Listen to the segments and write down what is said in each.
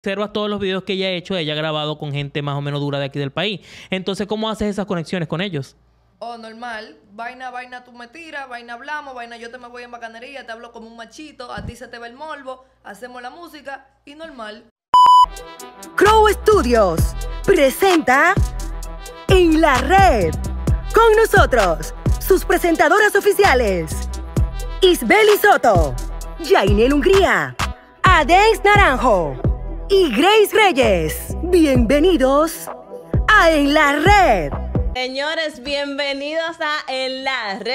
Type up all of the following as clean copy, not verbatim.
observas todos los videos que ella ha hecho, ella ha grabado con gente más o menos dura de aquí del país. Entonces, ¿cómo haces esas conexiones con ellos? Oh, normal. Vaina, tú me tiras, vaina hablamos, vaina yo te me voy en bacanería, te hablo como un machito, a ti se te ve el morbo, hacemos la música y normal. Crow Studios presenta En la Red. Con nosotros, sus presentadoras oficiales: Isbeli Soto, Yainel Hungría, Adens Naranjo y Grace Reyes. Bienvenidos a En la Red. Señores, bienvenidos a En la Red.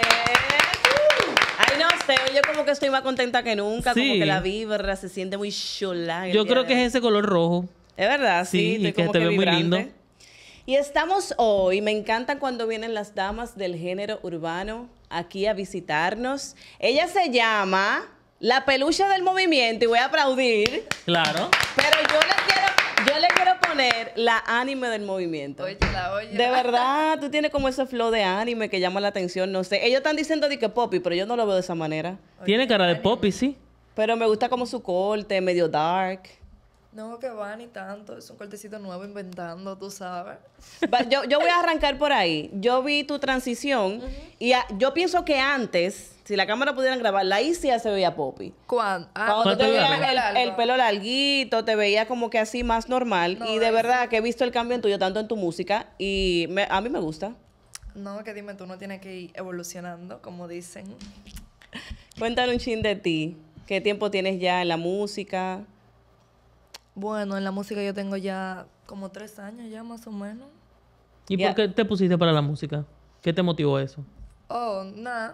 Ay, no sé, yo como que estoy más contenta que nunca, Sí. como que la vibra se siente muy chula. Yo creo que es ese color rojo. Es verdad, Sí, sí, y estoy que como te ve muy vibrante. lindo. Y estamos hoy, me encantan cuando vienen las damas del género urbano aquí a visitarnos. Ella se llama La Pelucha del Movimiento y voy a aplaudir, Claro. pero yo le quiero poner la anime del movimiento. Óyela. De verdad, tú tienes como ese flow de anime que llama la atención, no sé. Ellos están diciendo de que Poppy, pero yo no lo veo de esa manera. Tiene cara de Poppy, sí. Pero me gusta como su corte, medio dark. No, que va ni tanto, es un cortecito nuevo inventando, tú sabes. Yo voy a arrancar por ahí. Yo vi tu transición y yo pienso que antes, si la cámara pudieran grabarla, ahí sí ya se veía Poppy. ¿Cuándo? Cuando tú te ¿Cuánto veías largo? el pelo larguito, te veía como que así más normal. No, y de ahí verdad que he visto el cambio en tuyo, tanto en tu música, y a mí me gusta. No, que dime, tú no tienes que ir evolucionando, como dicen. Cuéntame un chin de ti. ¿Qué tiempo tienes ya en la música? Bueno, en la música yo tengo ya como 3 años ya más o menos. ¿Y Ya. por qué te pusiste para la música? ¿Qué te motivó eso? Oh, nada,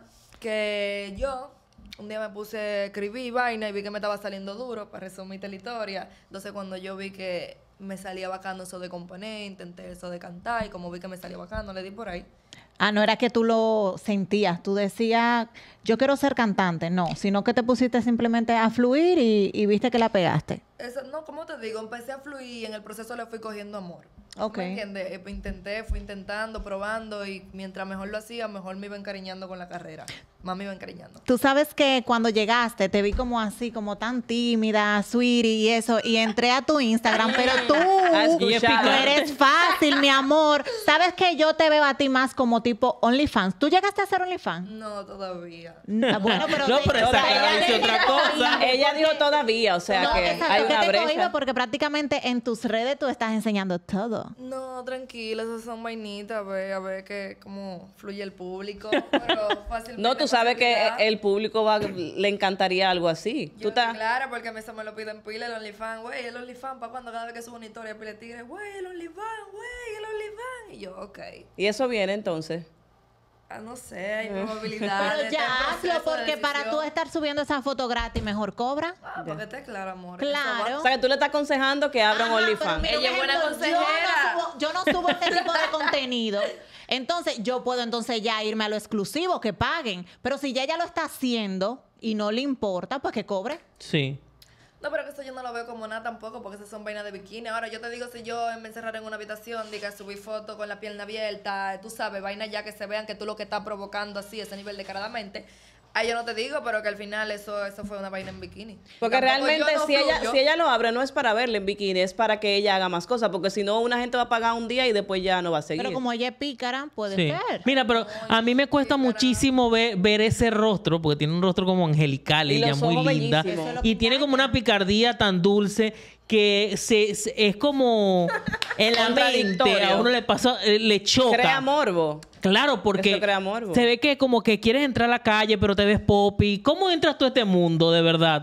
que yo un día me puse a escribir vaina y vi que me estaba saliendo duro, para resumirte la historia. Entonces cuando yo vi que me salía bacano eso de componer, intenté eso de cantar y como vi que me salía bacano, le di por ahí. Ah, no era que tú lo sentías, tú decías, yo quiero ser cantante, no, sino que te pusiste simplemente a fluir y viste que la pegaste. Eso, no, como te digo, empecé a fluir y en el proceso le fui cogiendo amor. Ok. ¿Me entiendes? Fui intentando, probando y mientras mejor lo hacía, mejor me iba encariñando con la carrera. Más me iba encariñando. Tú sabes que cuando llegaste te vi como así, como tan tímida, sweetie y eso, y entré a tu Instagram, pero tú A escuchar. no eres fácil, mi amor. Sabes que yo te veo a ti más como tipo OnlyFans. ¿Tú llegaste a ser OnlyFans? No, todavía. Bueno, pero... No, pero esa cara dice ella otra cosa. Ella dijo todavía, o sea No, que exacto, hay que una te brecha. cohibe porque prácticamente en tus redes tú estás enseñando todo. No, tranquila, esas son vainitas, a ver que cómo fluye el público. Pero fácilmente. No, tú sabes que facilidad. el público le encantaría algo así. Yo Tú estás... claro, porque a mí se me lo piden pila el OnlyFans, güey, el OnlyFans, ¿para cuando cada vez que subo una historia pile tigre, güey, el OnlyFans, güey, el OnlyFans? Y yo, ok. Y eso viene entonces. Ah, no sé, hay Pero probabilidades. ya está en hazlo proceso de porque para tú decisión. estar subiendo esa foto gratis mejor cobra. Ah, porque esté claro, amor. Claro. O sea, que tú le estás aconsejando que abran Ajá, OnlyFans. pero mira, Ella es por buena ejemplo, consejera. Yo no subo este tipo de contenido. Entonces, yo puedo entonces ya irme a lo exclusivo, que paguen. Pero si ya ella lo está haciendo y no le importa, pues que cobre. Sí. No, pero que eso yo no lo veo como nada tampoco, porque esas son vainas de bikini. Ahora, yo te digo, si yo me encerrara en una habitación, diga, subí fotos con la pierna abierta, tú sabes, vainas ya que se vean que tú lo que estás provocando así, ese nivel descaradamente. Ahí yo no te digo, pero que al final eso fue una vaina en bikini. Porque Tampoco realmente yo no si fluyo. ella lo abre no es para verle en bikini, es para que ella haga más cosas, porque si no una gente va a pagar un día y después ya no va a seguir. Pero como ella es pícara, puede Sí. ser. Mira, pero a mí me cuesta muchísimo ver ese rostro, porque tiene un rostro como angelical, Y ella los muy ojos linda. bellísimos. Y tiene como una picardía tan dulce que es como en la mente, Contradictorio. a uno le pasa, le choca. Crea morbo. Claro, porque Eso crea morbo. se ve que como que quieres entrar a la calle, pero te ves poppy. ¿Cómo entras tú a este mundo, de verdad,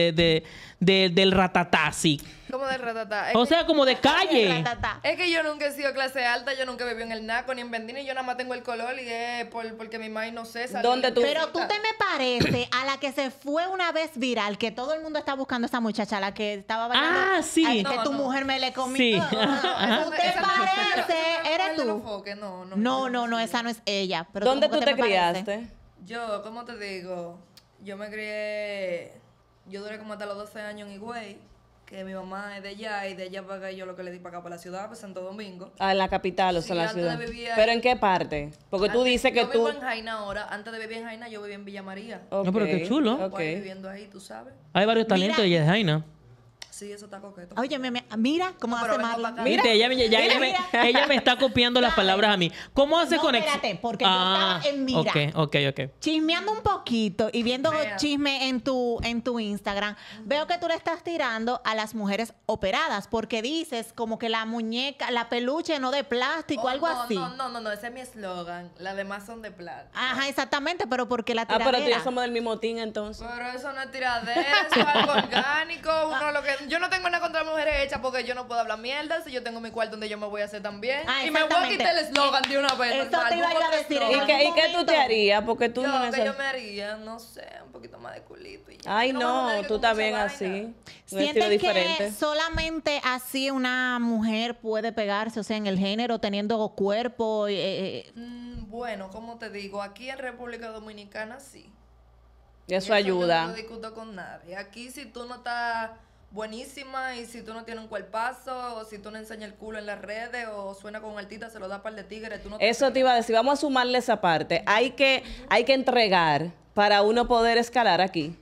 del ratatasi? ¿Cómo de ratatá? O sea, como de calle. Es que yo nunca he sido clase alta, yo nunca viví en el Naco ni en Bendini, yo nada más tengo el color y es porque mi maíz no sé. salió ¿Dónde tú- Pero tú te me parece a la que se fue una vez viral, que todo el mundo está buscando a esa muchacha, la que estaba bailando. Ah, sí. Ay, que No, tu no. mujer me le comió. Sí. ¿Tú te parece? ¿Eres tú? No, esa no es ella. Pero ¿Dónde como tú que te me parece. criaste? Yo, ¿cómo te digo? Yo me crié, yo duré como hasta los 12 años en Higüey, que mi mamá es de allá y de allá para acá yo lo que le di para acá, para la ciudad, para Santo Domingo. Ah, en la capital, o Sí, sea, en la antes ciudad. de vivir ahí. ¿Pero en qué parte? Porque tú Antes- dices que yo tú... vivo en Jaina ahora, antes de vivir en Jaina yo vivía en Villa María. Ok, No, pero qué chulo. ok. Pues, viviendo ahí, tú sabes. Hay varios talentos Mira. de ella de Jaina. Sí, eso está coqueto. Oye, mira cómo No, pero hace vengo Marlon. pa' acá. Viste, ella me está copiando las palabras a mí. ¿Cómo hace No, conexión? espérate, porque yo estaba en mira. Ok. Chismeando un poquito y viendo Vea. chisme en tu Instagram, veo que tú le estás tirando a las mujeres operadas porque dices como que la muñeca, la peluche no de plástico, algo no, así. No, ese es mi eslogan. Las demás son de plata. Ajá, exactamente, pero porque la Ah, tiradera. pero tú y yo somos del mismo team entonces. Pero eso no es tiradera, eso es algo orgánico. Yo no tengo nada contra las mujeres hechas porque yo no puedo hablar mierda. Si yo tengo mi cuarto donde yo me voy a hacer también. Ah, Y me voy a exactamente. quitar el eslogan de una vez. Eso normal, te iba a ir a busco otro decir, eslogan. en ¿Y qué tú momento- te harías? Porque tú no Yo, que necesitas... yo me haría, no sé, un poquito más de culito y ya. Ay, Yo me voy a no, joder tú con mucha también vaina. así. Un estilo ¿Sientes diferente. que solamente así una mujer puede pegarse, o sea, en el género, teniendo cuerpo? Bueno, como te digo, aquí en República Dominicana sí. Eso Yo ayuda. no discuto con nadie. Aquí si tú no estás buenísima y si tú no tienes un cuerpazo o si tú no enseñas el culo en las redes o suena con altita, se lo da par de tigres, tú no te Eso te iba a decir. Vamos a sumarle esa parte. Hay que entregar para uno poder escalar aquí.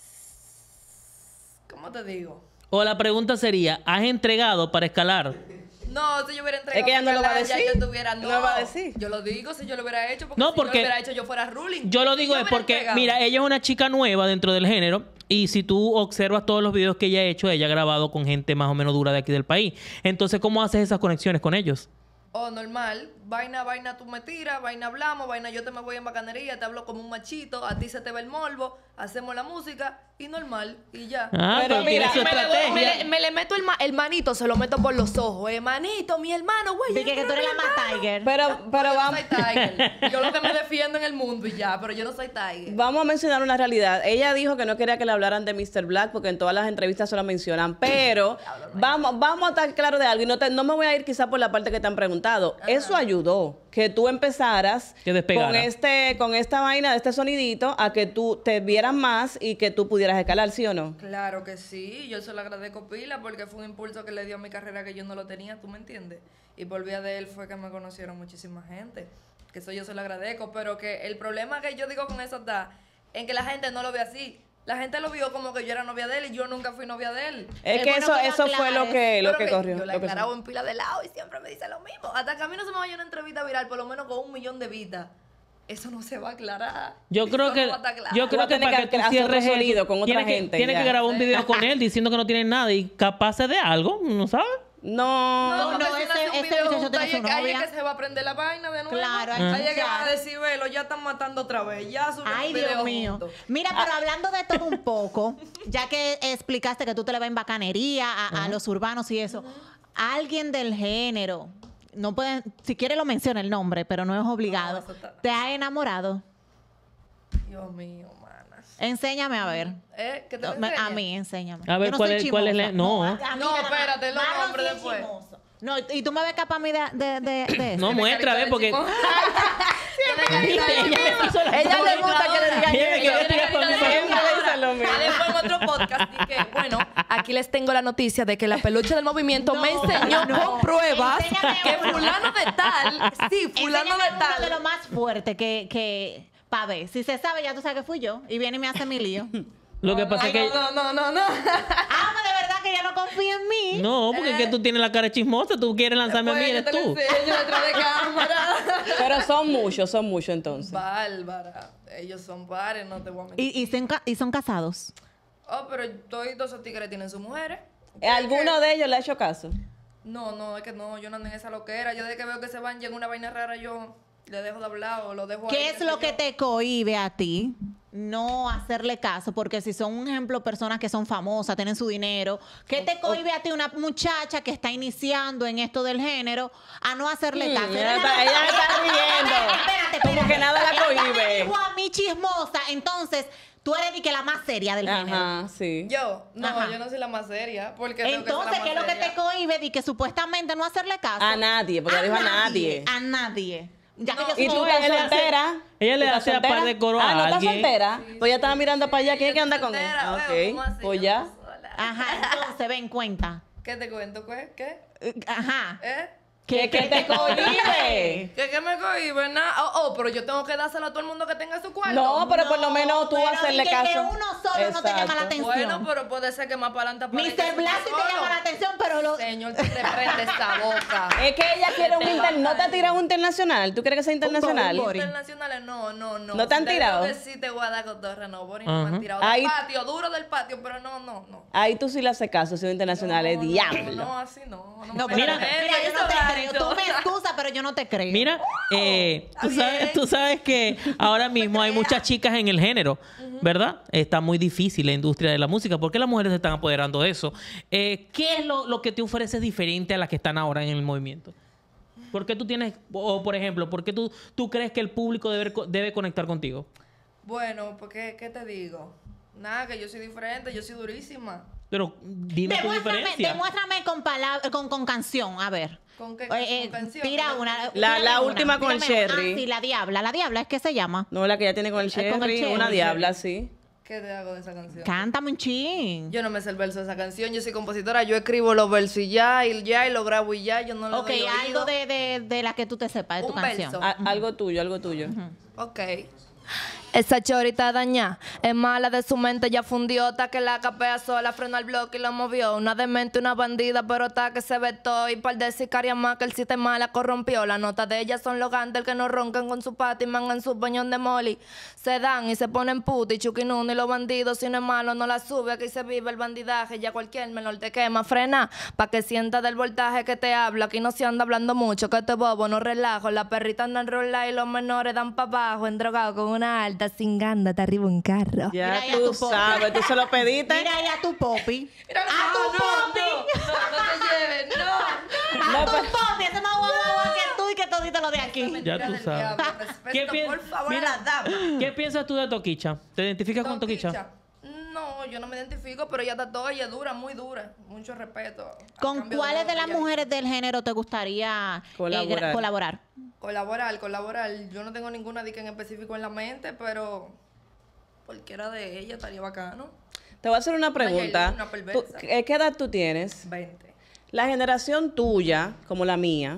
¿Cómo te digo? O la pregunta sería, ¿has entregado para escalar? No, si yo hubiera entregado Es que ella no lo va a ya decir. yo tuviera, No lo va a decir. Yo lo digo si yo lo hubiera hecho, porque No, si porque yo lo hubiera hecho yo fuera ruling. Yo lo Si digo es hubiera porque, entregado. mira, ella es una chica nueva dentro del género y si tú observas todos los videos que ella ha hecho, ella ha grabado con gente más o menos dura de aquí del país. Entonces, ¿cómo haces esas conexiones con ellos? O normal, vaina tú me tiras, vaina hablamos, vaina yo te me voy en bacanería, te hablo como un machito, a ti se te ve el morbo, hacemos la música y normal, y ya. Ah, Pero pero mira, tiene su estrategia. Me le meto el manito, se lo meto por los ojos. Manito, mi hermano, güey. Dije que tú eres la más Tiger. Pero Yo no vamos... soy Tiger. Yo lo que me defiendo en el mundo y ya, pero yo no soy Tiger. Vamos a mencionar una realidad. Ella dijo que no quería que le hablaran de Mr. Black porque en todas las entrevistas se lo mencionan. Pero vamos a estar claros de algo y no me voy a ir quizá por la parte que te han preguntado. Eso ayudó que tú empezaras Que despegara. con esta vaina de este sonidito a que tú te vieras más y que tú pudieras escalar, ¿sí o no? Claro que sí, yo se lo agradezco pila porque fue un impulso que le dio a mi carrera que yo no lo tenía, ¿tú me entiendes? Y por vía de él fue que me conocieron muchísima gente, que eso yo se lo agradezco, pero que el problema que yo digo con eso está en que la gente no lo ve así. La gente lo vio como que yo era novia de él y yo nunca fui novia de él. Es Es que bueno que lo eso fue lo aclares. que corrió. Yo la lo que aclaraba en pila de lado y siempre me dice lo mismo. Hasta que a mí no se me vaya una entrevista viral, por lo menos con 1 millón de vistas. Eso no se va a aclarar. Yo creo Eso que no va a estar claro. yo creo Voy a que tener para que que tú hacer otro cierres sonido eso, con otra tienes gente, tienes ya. que grabar un video con él diciendo que no tiene nada y capaz de algo, ¿no sabes? No. porque no, si ese- hace un ese video muchacho junto, tiene su ahí es novia. que se va a prender la vaina de nuevo. Claro, hay Ahí que es que van a escuchar. decir, velo, ya están matando otra vez. Ya suben Ay, un video Dios mío. juntos. Mira, pero hablando de todo un poco, ya que explicaste que tú te le vas en bacanería a los urbanos y eso, alguien del género, no pueden, si quiere lo menciona el nombre, pero no es obligado, eso está- ¿te ha enamorado? Dios mío, mana. Enséñame a ver. ¿Qué te A enseña? mí, enséñame. A ver, Yo no ¿cuál soy es la- chismosa. no. a mí No, nada más. espérate, los Marlon nombres sí es después. chismoso. No, y tú me ves capaz a mí de eso. No, muestra, a ver, porque Ella le gusta que le digan Ella me quería eso. tirar por mi Siempre le dicen lo mismo. Después en otro podcast dije, bueno, aquí les tengo la noticia de que la peluche del movimiento me enseñó con pruebas Enséñame que uno. fulano de tal, sí, fulano Enséñame de uno de lo tal. más fuerte que pa' ver. Si se sabe, ya tú sabes que fui yo. Y viene y me hace mi lío. lo que pasa es que No. Ah, pues de verdad que ella no confía en mí. no, porque es que tú tienes la cara chismosa, tú quieres lanzarme a mí, Pues, yo eres te lo tú. enseño detrás de cámara. Pero son muchos entonces. Bárbara. Ellos son pares, no te voy a mentir. Y son casados. Oh, pero todos esos tigres tienen sus mujeres. ¿Alguno de ellos le ha hecho caso? No, es que no, yo no ando en esa loquera. Yo desde que veo que se van y en una vaina rara, yo le dejo de hablar o lo dejo ahí, ¿Qué es sé lo que yo. te cohíbe a ti no hacerle caso? Porque si son, un ejemplo, personas que son famosas, tienen su dinero, ¿qué te cohíbe a ti una muchacha que está iniciando en esto del género a no hacerle caso? Ella está riendo. Como que nada la Ella me cohíbe. dijo a mí chismosa, entonces tú eres de que la más seria del género. Ajá, sí. Yo Ajá. no soy la más seria. Porque tengo que ser Entonces, la ¿qué es más lo que te seria. cohíbe de que supuestamente no hacerle caso? A nadie, porque dijo a nadie. A nadie. Ya que No, yo soy ¿Y tú No, estás ella le hace- soltera? ella le ¿Tú estás hace a soltera? par de coro Ah, a ¿no estás alguien? soltera? Pues ya estaba mirando para allá. ¿Quién es que anda con él? Soltera, Ah, veo, ok. ¿cómo así? Pues Yo ya. sola. Ajá, entonces ven cuenta. ¿Qué te cuento? ¿Qué? Ajá. ¿Eh? ¿Qué te cohibe? ¿Qué me cohibe? Nada. Pero yo tengo que dárselo a todo el mundo que tenga su cuarto. No, pero por lo menos tú pero hacerle que caso. uno solo no te llama la Exacto. atención. Bueno, pero puede ser que más para adelante aparezca Mr. Black sí te llama la atención, pero lo... Señor, tú te prendes esta boca. Es que ella quiere un Te internacional. ¿No te baja ha tirado un internacional? ¿Tú quieres que sea internacional? Bori. Internacionales, no. ¿No te han tirado? Yo que sí te voy a dar cotorra, no, Bori, no me han tirado. Ahí- Del patio, duro del patio, pero no. Ahí tú sí le haces caso, si un internacional es diablo. No, así no. No, me mira, metas en mira, yo no te eso, creo. Nacho. Tú me excusas, pero yo no te creo. Mira, bien. tú sabes que ahora mismo hay muchas chicas en el género, ¿verdad? Está muy difícil la industria de la música porque las mujeres se están apoderando de eso. ¿Qué es lo que te ofreces diferente a las que están ahora en el movimiento? ¿Por qué tú tienes, o por ejemplo, por qué tú crees que el público debe conectar contigo? Bueno, pues, ¿qué te digo? Nada, que yo soy diferente, yo soy durísima. Pero dime tu diferencia. Demuéstrame con canción, a ver. ¿Con qué Con canción? Tira una. La tírame última con el tírame una. Cherry. Ah, sí, la diabla es que se llama. No, la que ella tiene con el Con el Cherry, Cherry. una diabla, sí. ¿Qué te hago de esa canción? Cántame un chin. Yo no me sé el verso de esa canción, yo soy compositora, yo escribo los versos y ya, y lo grabo y ya, yo no le Ok, doy oído. algo de la que tú te sepas, de tu Un canción. verso. Algo tuyo, algo tuyo. Ok. Esa chorita daña, es mala de su mente, ya fundió, ta que la capea sola, frenó al bloque y lo movió. Una demente, una bandida, pero ta que se vetó. Y par de sicarias más que el sistema la corrompió. Las notas de ellas son los gantes que no roncan con su pata y mangan su bañón de molly. Se dan y se ponen puta y chuquinún y los bandidos, si no es malo, no la sube. Aquí se vive el bandidaje, ya cualquier menor te quema. Frena, pa' que sienta del voltaje que te habla. Aquí no se anda hablando mucho, que este bobo no relajo. La perrita anda en rola y los menores dan pa' abajo, endrogado con una alta, cingándote arriba un carro. Ya Mira, ya tú tu popi. sabes, tú se lo pediste. Mira ahí a tu popi. ¡A tu popi. No te lleves, no. A tu popi. Ese más guau que tú y que todito lo de aquí. Ya tú Del sabes. diablo, respeto, pi- por favor, Mira, a la dama. ¿qué piensas tú de Toquicha? ¿Te identificas con Toquicha? No, yo no me identifico, pero ella está toda, ella es dura, muy dura. Mucho respeto. A ¿Con cambio cuáles lo de que las ella mujeres del género te gustaría colaborar? Colaborar. Yo no tengo ninguna dica en específico en la mente, pero cualquiera de ellas estaría bacano. Te voy a hacer una pregunta. Una perversa. ¿Qué edad tú tienes? 20. La generación tuya, como la mía,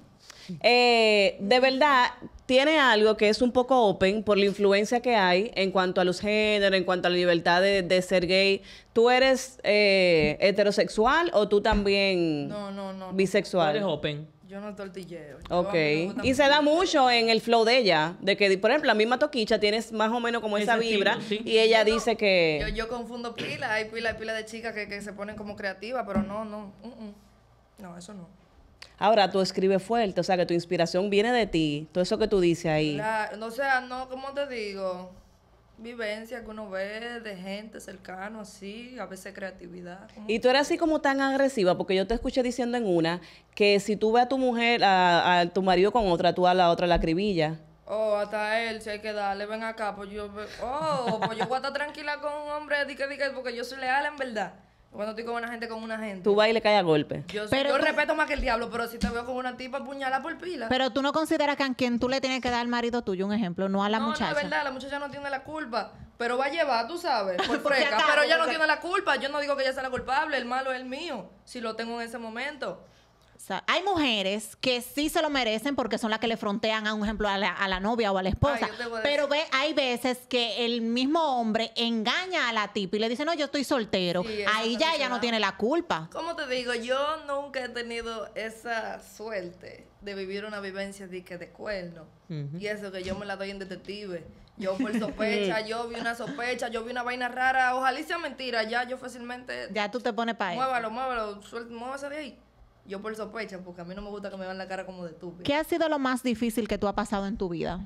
de verdad tiene algo que es un poco open por la influencia que hay en cuanto a los géneros, en cuanto a la libertad de ser gay. ¿Tú eres heterosexual o tú también No. Tú bisexual? eres open. Yo no tortilleo. Yo, Ok. a mí me gusta Y se da mucho en el flow de ella, de que, por ejemplo, la misma Toquicha tienes más o menos como esa Ese vibra estilo, sí. y ella dice que... Yo confundo pilas, hay pilas de chicas que se ponen como creativas, pero no. No, eso no. Ahora, tú escribes fuerte, o sea, que tu inspiración viene de ti, todo eso que tú dices ahí. O sea, no, ¿cómo te digo? Vivencia que uno ve de gente cercano, así, a veces creatividad. ¿Cómo? Y tú eres así como tan agresiva, porque yo te escuché diciendo en una que si tú ves a tu mujer, a tu marido con otra, tú a la otra la acribillas. Oh, hasta él, si hay que darle, ven acá, pues yo voy a estar tranquila con un hombre, porque yo soy leal en verdad. Cuando estoy con una gente, Tú vas y le caes a golpe. Yo Pero tú- respeto más que el diablo, pero si te veo con una tipa puñalada por pila. Pero tú no consideras que a quien tú le tienes que dar al marido tuyo, un ejemplo, no a la no, muchacha. No, es verdad, la muchacha no tiene la culpa. Pero va a llevar, tú sabes, por Por si freca. acaso, Pero ella no porque- tiene la culpa. Yo no digo que ella sea la culpable. El malo es el mío, si lo tengo en ese momento. O sea, hay mujeres que sí se lo merecen porque son las que le frontean a un ejemplo a la novia o a la esposa. Ay, yo te voy a Pero hay veces que el mismo hombre engaña a la tipa y le dice, no, yo estoy soltero. Sí, eso Ahí también ya se ella no da. tiene la culpa. ¿Cómo te digo? Yo nunca he tenido esa suerte de vivir una vivencia de cuerno. Y eso que yo me la doy en detective. Yo por sospecha, yo vi una sospecha, yo vi una vaina rara. Ojalá y sea mentira. Ya yo fácilmente... Ya tú te pones para eso. Muévalo, muévase de ahí. Yo por sospecha, porque a mí no me gusta que me vean la cara como de estúpido. ¿Qué ha sido lo más difícil que tú has pasado en tu vida?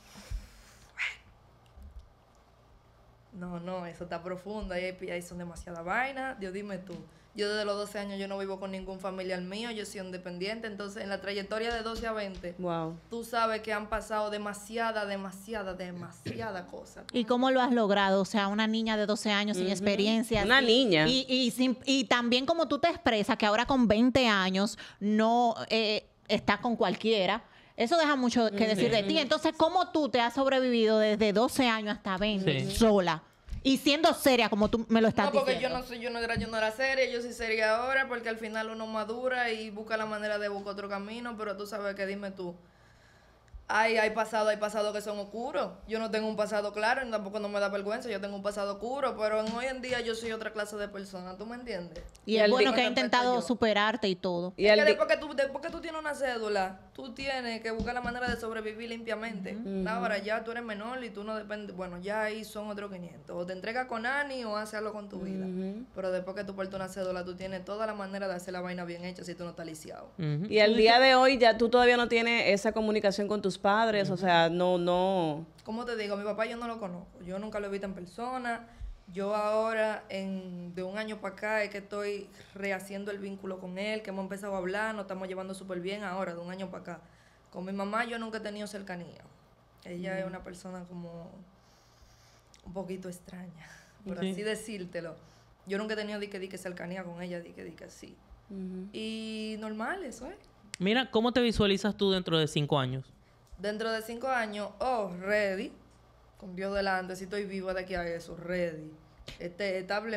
No, eso está profundo. Ahí son demasiadas vainas. Dios, dime tú. Yo desde los 12 años yo no vivo con ningún familiar mío. Yo soy independiente. Entonces, en la trayectoria de 12 a 20, Wow. tú sabes que han pasado demasiada cosas. ¿Y cómo lo has logrado? O sea, una niña de 12 años sin experiencia. Una niña. Y también como tú te expresas, que ahora con 20 años no estás con cualquiera. Eso deja mucho que decir de ti. Entonces, ¿cómo tú te has sobrevivido desde 12 años hasta 20 Sí. sola? Y siendo seria como tú me lo estás No, porque diciendo. yo no era seria, yo soy seria ahora porque al final uno madura y busca la manera de buscar otro camino, pero tú sabes que dime tú. Hay pasados que son oscuros. Yo no tengo un pasado claro y tampoco no me da vergüenza. Yo tengo un pasado oscuro, pero hoy en día yo soy otra clase de persona. ¿Tú me entiendes? Y es bueno Con que ha respecto a intentado yo. superarte y todo. Y Es el que di- después que tú tienes una cédula, tú tienes que buscar la manera de sobrevivir limpiamente. Ahora ya tú eres menor y tú no dependes. Bueno, ya ahí son otros 500. O te entregas con Ani o haces algo con tu vida. Pero después que tú portas una cédula, tú tienes toda la manera de hacer la vaina bien hecha si tú no estás lisiado. Ujú. Y al día de hoy ya tú todavía no tienes esa comunicación con tus padres, o sea, no. ¿Cómo te digo? Mi papá yo no lo conozco. Yo nunca lo he visto en persona. Yo ahora, de un año para acá, es que estoy rehaciendo el vínculo con él, que hemos empezado a hablar, nos estamos llevando súper bien ahora, de un año para acá. Con mi mamá yo nunca he tenido cercanía. Ella es una persona como un poquito extraña, por Sí. así decírtelo. Yo nunca he tenido dique cercanía con ella, dique así. Y normal, eso es. Mira, ¿cómo te visualizas tú dentro de 5 años? Dentro de 5 años, ready, con Dios delante, si estoy viva de aquí a eso, ready. Estable,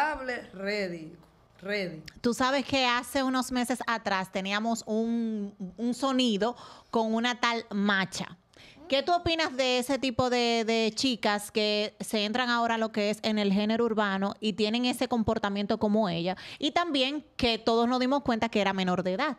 ready. Tú sabes que hace unos meses atrás teníamos un sonido con una tal Macha. ¿Qué tú opinas de ese tipo de chicas que se entran ahora a lo que es en el género urbano y tienen ese comportamiento como ella? Y también que todos nos dimos cuenta que era menor de edad.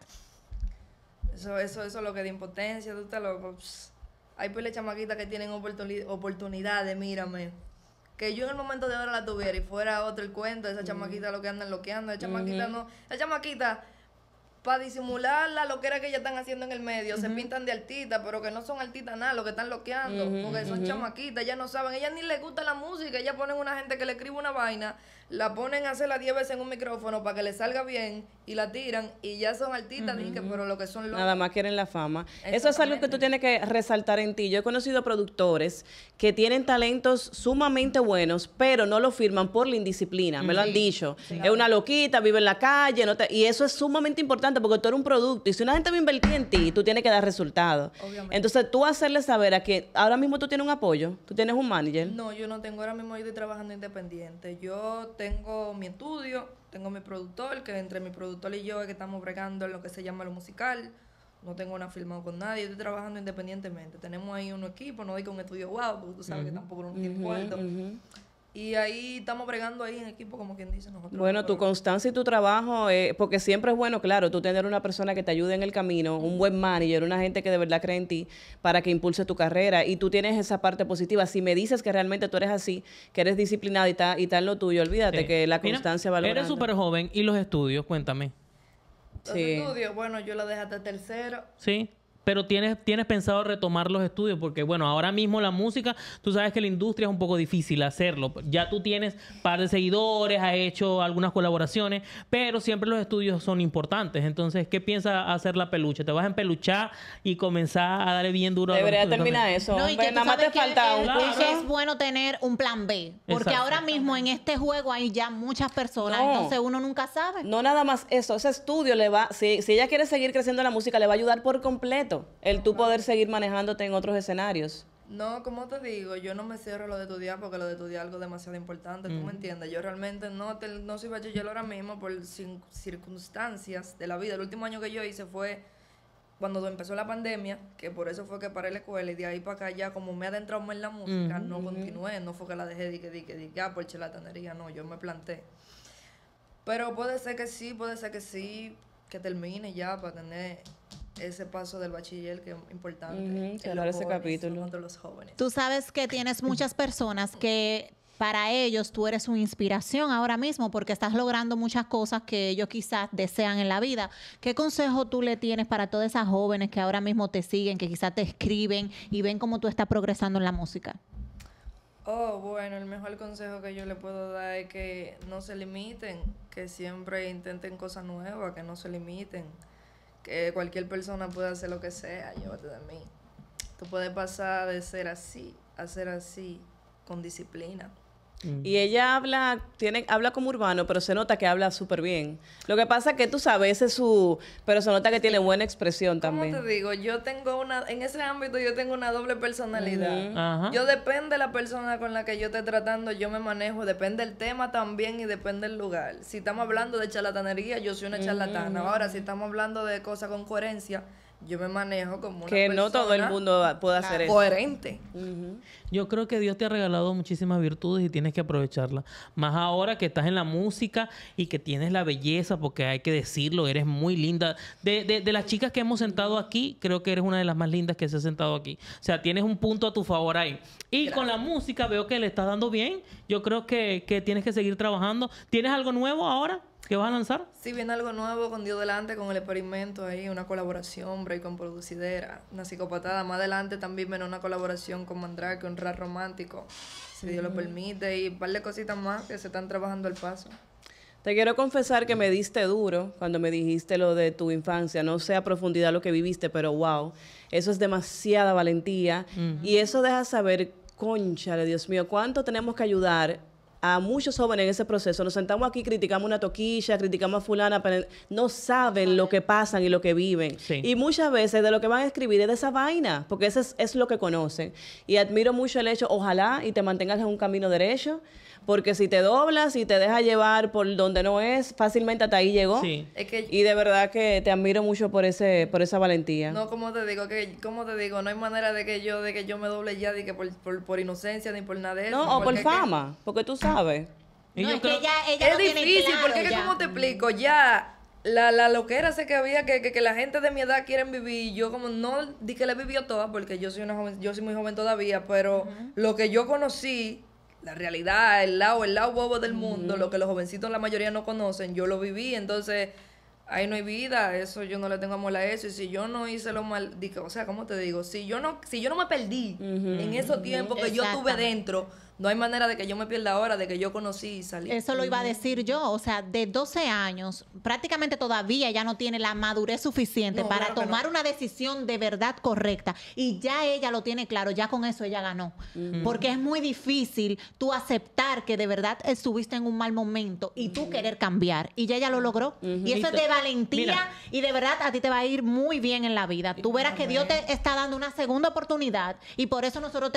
Eso es lo que da impotencia, tú estás loco. Pss. Hay pile chamaquitas que tienen oportunidades, mírame. Que yo en el momento de ahora la tuviera y fuera otro el cuento, esa chamaquita lo que andan loqueando, esa chamaquita no, esa chamaquita, para disimular la loquera que ellas están haciendo en el medio, se pintan de artistas, pero que no son artistas nada, lo que están loqueando, porque son chamaquitas, ellas no saben, ellas ni les gusta la música, ellas ponen una gente que le escribe una vaina, la ponen a hacerla 10 veces en un micrófono para que le salga bien y la tiran y ya son artistas, dije, pero lo que son locos. Nada más quieren la fama. Eso es algo que tú tienes que resaltar en ti. Yo he conocido productores que tienen talentos sumamente buenos, pero no lo firman por la indisciplina. Me lo han dicho. Es una loquita, vive en la calle. Y eso es sumamente importante porque tú eres un producto. Y si una gente va a invertir en ti, tú tienes que dar resultados. Obviamente. Entonces, tú hacerle saber a que ahora mismo tú tienes un apoyo, tú tienes un manager. No, yo no tengo, ahora mismo yo estoy trabajando independiente. Yo tengo mi estudio, tengo mi productor, que entre mi productor y yo es que estamos bregando en lo que se llama lo musical. No tengo nada firmado con nadie, yo estoy trabajando independientemente. Tenemos ahí un equipo, no digo un estudio wow, porque tú sabes que tampoco no tiene cuarto. Y ahí estamos bregando ahí en equipo, como quien dice nosotros. Bueno, tu constancia y tu trabajo, porque siempre es bueno, claro, tú tener una persona que te ayude en el camino, un buen manager, una gente que de verdad cree en ti para que impulse tu carrera. Y tú tienes esa parte positiva. Si me dices que realmente tú eres así, que eres disciplinado y está en lo tuyo, olvídate Sí. que la Mira, constancia va logrando. Eres súper joven. ¿Y los estudios? Cuéntame. Los Sí. estudios, bueno, yo lo dejé hasta tercero. Sí. Pero tienes pensado retomar los estudios porque, bueno, ahora mismo la música, tú sabes que la industria es un poco difícil hacerlo. Ya tú tienes par de seguidores, has hecho algunas colaboraciones, pero siempre los estudios son importantes. Entonces, ¿qué piensa hacer la peluche? ¿Te vas a empeluchar y comenzar a darle bien duro a los Debería estudios terminar también? eso. No, y hombre, que tú nada más te sabes que falta un Claro. curso. es bueno tener un plan B. Porque Exacto. ahora mismo en este juego hay ya muchas personas, No. entonces uno nunca sabe. No nada más eso, ese estudio le va, si ella quiere seguir creciendo en la música, le va a ayudar por completo el tú poder seguir manejándote en otros escenarios. No, como te digo, yo no me cierro lo de estudiar porque lo de estudiar es algo demasiado importante, tú me entiendes. Yo realmente no soy bachiller ahora mismo por circunstancias de la vida. El último año que yo hice fue cuando empezó la pandemia, que por eso fue que paré la escuela y de ahí para acá ya como me he adentrado más en la música, no continué, no fue que la dejé por charlatanería, no, yo me planté. Pero puede ser que sí, que termine ya para tener ese paso del bachiller que es importante. en cerrar los ese jóvenes, capítulo. contra los jóvenes. Tú sabes que tienes muchas personas que para ellos tú eres una inspiración ahora mismo porque estás logrando muchas cosas que ellos quizás desean en la vida. ¿Qué consejo tú le tienes para todas esas jóvenes que ahora mismo te siguen, que quizás te escriben y ven cómo tú estás progresando en la música? Oh, bueno, el mejor consejo que yo le puedo dar es que no se limiten, que siempre intenten cosas nuevas, que no se limiten, que cualquier persona puede hacer lo que sea, llévate de mí. Tú puedes pasar de ser así a ser así con disciplina. Y ella habla como urbano, pero se nota que habla súper bien. Lo que pasa es que tú sabes, ese es su... Pero se nota que tiene buena expresión también. ¿Cómo te digo? Yo tengo en ese ámbito yo tengo una doble personalidad. Ajá. Yo depende de la persona con la que yo esté tratando, yo me manejo, depende del tema también y depende del lugar. Si estamos hablando de charlatanería, yo soy una charlatana. Ahora, si estamos hablando de cosas con coherencia, yo me manejo como una Que persona no todo el mundo puede hacer eso. coherente. Yo creo que Dios te ha regalado muchísimas virtudes y tienes que aprovecharlas. Más ahora que estás en la música y que tienes la belleza, porque hay que decirlo, eres muy linda. De las chicas que hemos sentado aquí, creo que eres una de las más lindas que se ha sentado aquí. O sea, tienes un punto a tu favor ahí. Y con la música veo que le estás dando bien. Yo creo que tienes que seguir trabajando. ¿Tienes algo nuevo ahora que vas a lanzar? Sí, viene algo nuevo con Dios delante, con el experimento ahí, una colaboración, break con producidera, una psicopatada. Más adelante también viene una colaboración con Mandrake, un rap romántico, si Dios lo permite, y un par de cositas más que se están trabajando al paso. Te quiero confesar que me diste duro cuando me dijiste lo de tu infancia. No sé a profundidad lo que viviste, pero wow, eso es demasiada valentía. Y eso deja saber, cónchale, Dios mío, cuánto tenemos que ayudar a muchos jóvenes en ese proceso. Nos sentamos aquí, criticamos una toquilla, criticamos a fulana, pero no saben lo que pasan y lo que viven. Sí. Y muchas veces de lo que van a escribir es de esa vaina, porque eso es lo que conocen. Y admiro mucho el hecho, ojalá y te mantengas en un camino derecho, porque si te doblas y te dejas llevar por donde no es, fácilmente hasta ahí llegó. Sí. Es que Y de verdad que te admiro mucho por esa valentía. no, como te digo, no hay manera de que yo me doble ya de que por inocencia ni por nada de eso. No, o por porque es que- fama, porque tú sabes. Y No, yo es que creo- ella Es lo tiene difícil, claro porque es que, ya. como te explico, ya la loquera sé que había que la gente de mi edad quieren vivir. Yo como no di que la he vivido toda, porque yo soy una joven, yo soy muy joven todavía, pero lo que yo conocí, la realidad, el lado bobo del mundo, lo que los jovencitos la mayoría no conocen, yo lo viví, entonces ahí no hay vida, eso yo no le tengo amor a eso, y si yo no hice lo mal, o sea, ¿cómo te digo? Si yo no me perdí en esos tiempos que yo tuve Exactamente. dentro, no hay manera de que yo me pierda ahora, de que yo conocí y salí. Eso lo iba a decir yo, o sea, de 12 años, prácticamente todavía ya no tiene la madurez suficiente No, para claro que tomar no. una decisión de verdad correcta. Y ya ella lo tiene claro, ya con eso ella ganó. Porque es muy difícil tú aceptar que de verdad estuviste en un mal momento y tú querer cambiar. Y ya ella lo logró. Y eso es de valentía Mira. y de verdad a ti te va a ir muy bien en la vida. Tú verás que Dios te está dando una segunda oportunidad y por eso nosotros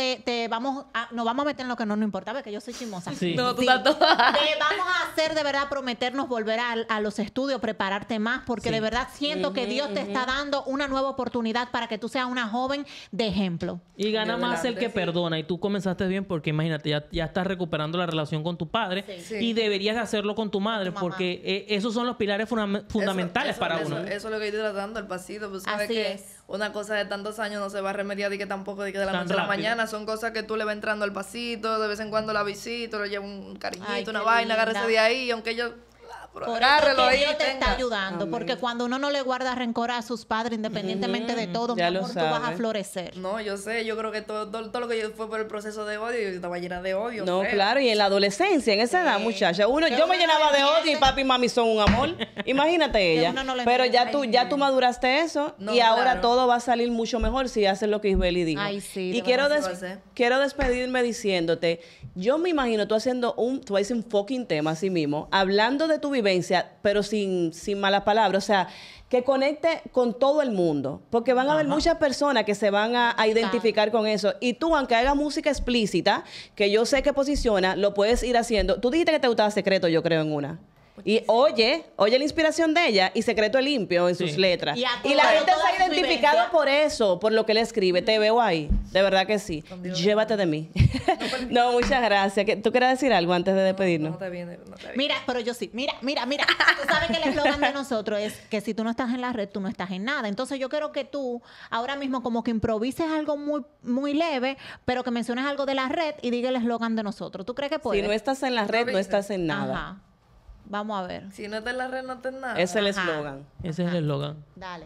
nos vamos a meter en lo que no nos importa, porque yo soy chismosa. Sí. No, tú Sí. estás toda- Vamos a hacer de verdad, prometernos volver a los estudios, prepararte más, porque Sí. de verdad siento que Dios te está dando una nueva oportunidad para que tú seas una joven de ejemplo. Y gana De más el verdad, que sí. perdona. Y tú comenzaste bien porque imagínate, ya estás recuperando la relación con tu padre. Sí. Y deberías hacerlo con tu madre Con tu mamá. porque esos son los pilares fundamentales Eso- para eso- uno. Eso es lo que estoy tratando, el pasito. Pues sabes Así que es. una cosa de tantos años no se va a remediar y que tampoco de que de la Tan noche a la rápido. mañana. Son cosas que tú le vas entrando al pasito, de vez en cuando la visito, le llevo un cariñito, Ay, una qué vaina, linda. agárrese de ahí, aunque yo... pero Por agárrelo eso es que ahí, Dios te está tenga. ayudando, Amén. porque cuando uno no le guarda rencor a sus padres, independientemente de todo, mi Ya lo amor, tú vas a sabe. florecer. No, yo sé, yo creo que todo lo que yo fue por el proceso de odio, yo estaba llena de odio. No, feo. claro, y en la adolescencia, en esa edad, muchacha, yo me uno llenaba no de odio y entiende. papi y mami son un amor. Imagínate ella. uno no lo Pero entiende. ya tú maduraste eso No, y ahora claro. todo va a salir mucho mejor si haces lo que Isbeli dijo. Ay, sí, y de quiero, verdad, sí va a ser. quiero despedirme diciéndote, yo me imagino tú haciendo tú haces un fucking tema así mismo, hablando de tu vivencia, pero sin malas palabras, o sea, que conecte con todo el mundo, porque van a haber muchas personas que se van a identificar con eso, y tú, aunque hagas música explícita, que yo sé que posiciona, lo puedes ir haciendo. Tú dijiste que te gustaba Secreto, yo creo, en una. Y oye la inspiración de ella y Secreto es limpio en Sí. sus letras. Y a Y la toda- gente toda se ha su identificado vivencia. por eso, por lo que le escribe. Te veo ahí. De verdad que sí. Llévate de mí. No, muchas gracias. ¿Tú quieres decir algo antes de despedirnos? No te viene, no te viene. Mira, pero yo sí. Mira. Tú sabes que el eslogan de nosotros es que si tú no estás en la red, tú no estás en nada. Entonces yo quiero que tú ahora mismo como que improvises algo muy, muy leve, pero que menciones algo de la red y diga el eslogan de nosotros. ¿Tú crees que puedes? Si no estás en la red, no estás en nada. Ajá. Vamos a ver. Si no te en la red, no te en nada. Es el Ajá. eslogan. Ese es el eslogan. Dale.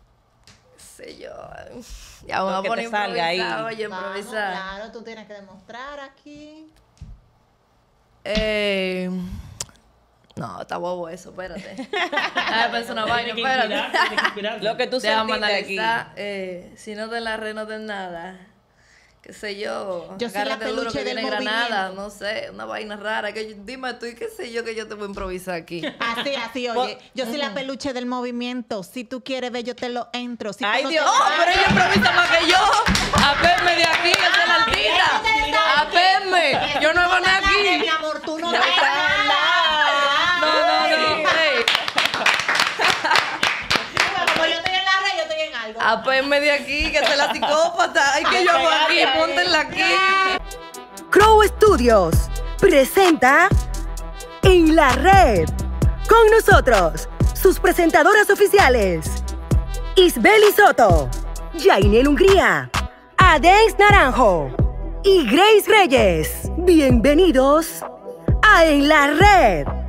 Sé yo. Ya vamos Lo a que poner te salga ahí. improvisar, oye, Vamos, improvisar. claro, tú tienes que demostrar aquí. No, está bobo eso, espérate. Déjame pensar una vaina, Tiene que inspirarte, espérate. tiene que inspirarte. Lo que tú Déjame sentiste aquí. analizar. Si no te en la red, no te en nada. qué sé yo. Yo soy la agárrate duro peluche que del viene Granada, movimiento. no sé, una vaina rara. Dime tú, y qué sé yo que yo te voy a improvisar aquí. Así, oye. Yo soy la peluche del movimiento. Si tú quieres ver, yo te lo entro. Si tú Ay, no Dios. te- ¡Oh, pero ella improvisa más que yo! ¡Apénme de aquí, esa es la altita! ¡Apénme! ¡Yo no hago nada Mi aquí! amor, tú no No, ves nada. no, ey. Como yo estoy en la red, yo estoy en algo. Apénme de aquí, que esa es la psicópata. Ay, que yo hago aquí, póntenla aquí. Crow Studios presenta En la Red. Con nosotros, sus presentadoras oficiales: Isbeli Soto, Yainel Hungría, Adens Naranjo y Grace Reyes. Bienvenidos a En la Red.